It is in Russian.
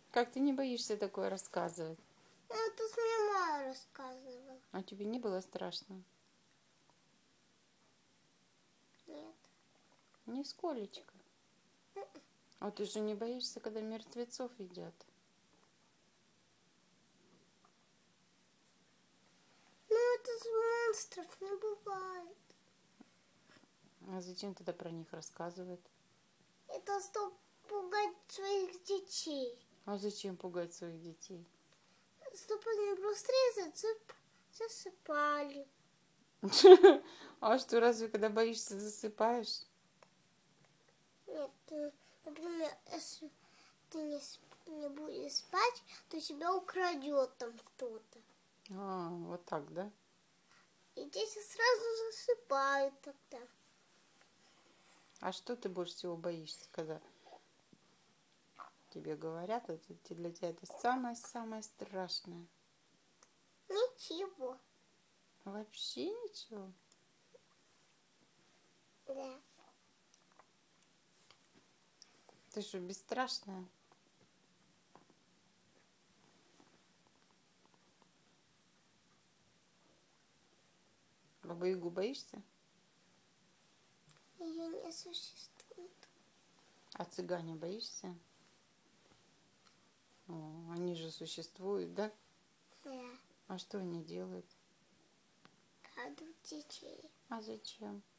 Как ты не боишься такое рассказывать? Это с мне мама рассказывала. А тебе не было страшно? Нет. Нисколечко. А ты же не боишься, когда мертвецов едят? Ну, это с монстров не бывает. А зачем тогда про них рассказывают? Это чтобы пугать своих детей. А зачем пугать своих детей? Чтобы они быстрее засыпали. А что, разве когда боишься, засыпаешь? Нет, например, если ты не будешь спать, то тебя украдет там кто-то. А, вот так, да? И дети сразу засыпают тогда. А что ты больше всего боишься, когда тебе говорят, это для тебя это самое-самое страшное? Ничего. Вообще ничего? Да. Ты что, бесстрашная? Бабу-Ягу боишься? Ее не существует. А цыгане боишься? О, они же существуют, да? Да. А что они делают? Крадут детей. А зачем?